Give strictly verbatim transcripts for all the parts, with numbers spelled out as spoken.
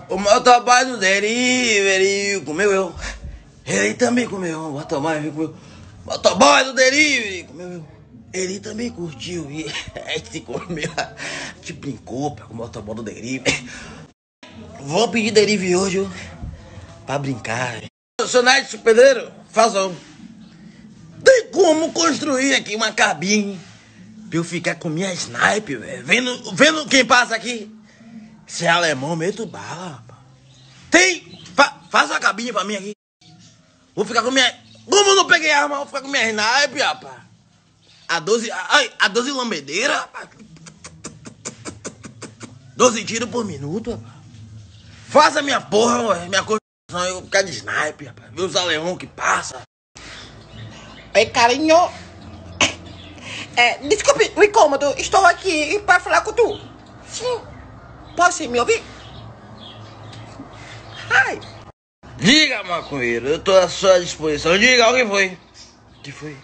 O motoboy do delivery comeu eu. Ele também comeu. O motoboy comeu. O motoboy do delivery comeu eu. Ele também curtiu. E a gente comeu. A gente brincou com o motoboy do delivery. Vou pedir delivery hoje, ó, pra brincar. Seu Night Pedreiro, fazão. Tem como construir aqui uma cabine pra eu ficar com minha sniper, velho. Vendo, vendo quem passa aqui. Se é alemão, meto bala, rapaz. Tem! Fa, faz uma cabine pra mim aqui. Vou ficar com minha... Como eu não peguei arma, vou ficar com minha sniper, rapaz. A doze... Ai, a doze lambedeira, rapaz. doze tiros por minuto, rapaz. Faça minha porra, ué, minha construção, eu vou ficar de sniper, rapaz. Ver os alemão que passa. Oi, carinho. É, desculpe o incômodo, estou aqui para falar com tu. Sim. Posso me ouvir? Ai. Diga, maconheiro, eu tô à sua disposição. Diga, o que foi? O que foi?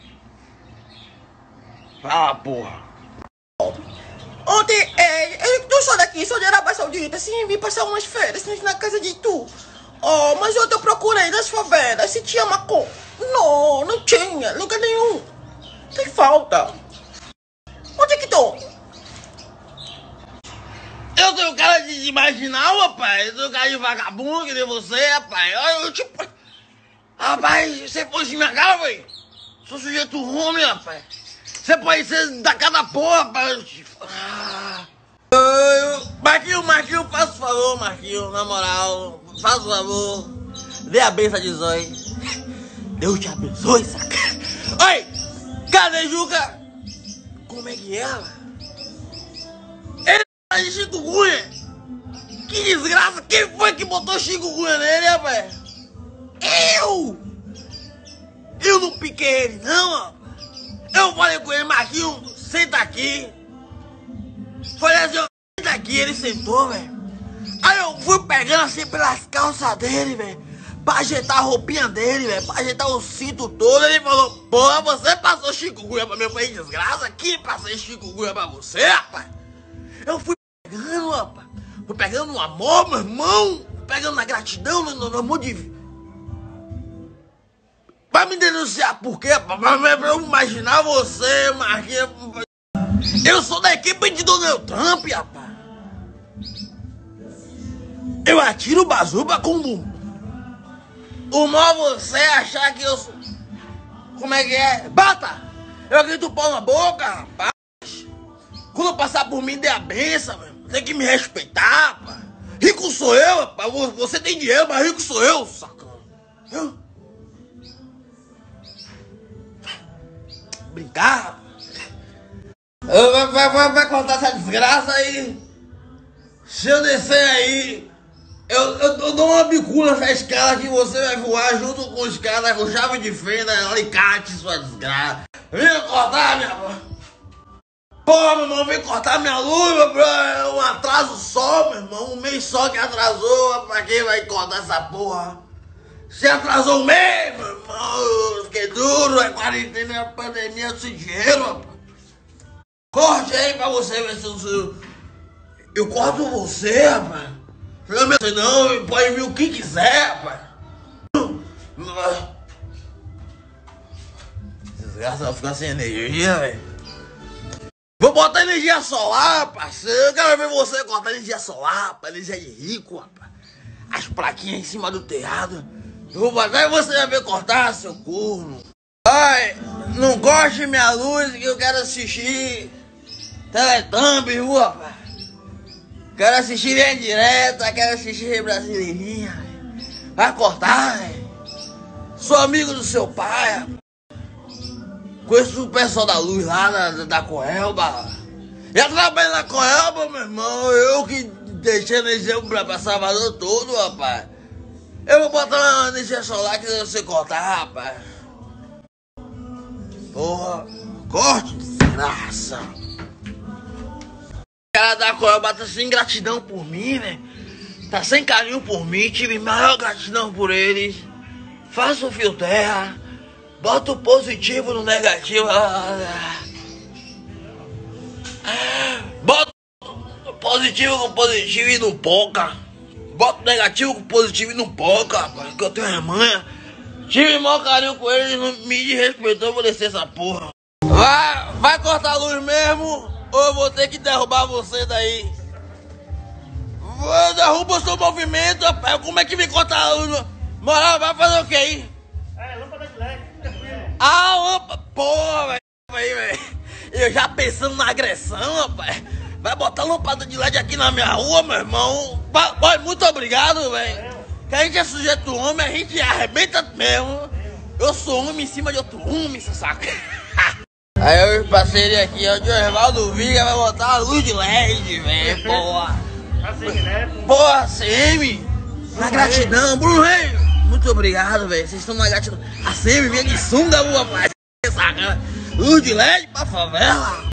Fala, porra. Ontem, é, eu não sou daqui, sou de Arábia Saudita, sim, vim passar umas férias na casa de tu. Oh, mas eu tô procurando nas favelas, se tinha maconha. Não, não tinha, lugar nenhum. Tem falta. Onde é que tô? Eu tenho cara de, de marginal, rapaz. Eu tenho cara de vagabundo que nem você, rapaz. Olha, eu tipo... Rapaz, você fosse minha cara, velho. Sou sujeito ruim, rapaz. Você pode ser da cada porra, rapaz. Ah. Eu, eu, Marquinhos, Marquinhos, faça o favor, Marquinhos. Na moral, faça o favor. Dê a benção de zói. Deus te abençoe, saca? Oi, cadê Juca? Como é que é, ela? Ele de chikungunya. Que desgraça. Quem foi que botou chikungunya nele, rapaz? Eu! Eu não piquei ele, não, rapaz. Eu falei com ele, Marquinhos, senta aqui. Falei assim, senta aqui, ele sentou, velho. Aí eu fui pegando assim pelas calças dele, velho, pra ajeitar a roupinha dele, velho, pra ajeitar o cinto todo. Ele falou, porra, você passou chikungunya pra mim. Eu falei, desgraça, que passei chikungunya pra você, rapaz? Eu fui pegando, rapaz. Fui pegando no amor, meu irmão. Pegando na gratidão, no, no, no amor de... Pra me denunciar por quê, rapaz? Pra eu imaginar você, Marquinhos. Eu sou da equipe de Donald Trump, rapaz. Eu atiro bazuca com bumbum. O mal você achar que eu sou... Como é que é? Bata! Eu grito pau na boca, rapaz. Quando passar por mim, dê a benção, meu. Tem que me respeitar, rapaz. Rico sou eu, rapaz. Você tem dinheiro, mas rico sou eu, sacana. Eu... Brincar, rapaz. Vai, vai, vai, vai contar essa desgraça aí. Se eu descer aí, eu, eu, eu dou uma bicula nessa escala que você vai voar junto com os caras com chave de fenda, alicate, sua desgraça. Vem cortar minha... Porra, meu irmão, vem cortar minha luz, meu bro. É um atraso só, meu irmão. Um mês só que atrasou. Pra quem vai cortar essa porra? Se atrasou um mês, meu irmão. Eu fiquei duro, é quarentena, é pandemia, sem dinheiro, rapaz. Corte aí pra você ver se eu... Eu corto você, rapaz. Não, não, pode vir o que quiser, rapaz. Desgraça, vai ficar sem energia, velho. Vou botar energia solar, parceiro. Eu quero ver você cortar energia solar, rapaz. Energia de rico, rapaz. As plaquinhas em cima do telhado. Eu vou botar e você vai ver cortar, seu corno. Ai, não corte minha luz que eu quero assistir Teletubbies, viu, rapaz? Quero assistir em direta, quero assistir Brasileirinha. Vai cortar, velho. Sou amigo do seu pai, rapaz. Conheço o pessoal da luz lá da, da Coelba. Já trabalhei na Coelba, meu irmão. Eu que deixei energia pra, pra Salvador todo, rapaz. Eu vou botar uma energia solar que você cortar, rapaz. Porra, corte, desgraça. O cara da Coelba tá sem gratidão por mim, né? Tá sem carinho por mim. Tive maior gratidão por eles. Faça o fio terra. Bota o positivo no negativo. Bota o positivo no positivo e no pouca. Bota negativo com positivo e não poca, rapaz, que eu tenho a manha. Tive maior carinho com eles, não me desrespeitou, eu vou descer essa porra. Vai, vai cortar a luz mesmo, ou eu vou ter que derrubar você daí? Derruba o seu movimento, rapaz, como é que vem cortar a luz? Moral, vai fazer o que aí? É, lâmpada de L E D. Ah, lâmpada, porra, velho. Eu já pensando na agressão, rapaz. Vai botar lâmpada de L E D aqui na minha rua, meu irmão. Vai, muito obrigado, velho. Que a gente é sujeito homem, a gente arrebenta mesmo. Eu sou homem em cima de outro homem, você saca? Aí os parceiros aqui, ó, o Osvaldo Viga vai botar a luz de L E D, velho, porra. A C M, né? Porra, C M. Na gratidão, Bruno Rei. Muito obrigado, velho. Vocês estão na gratidão. A C M vinha de sunga, rapaz. Saca? Luz de L E D pra favela.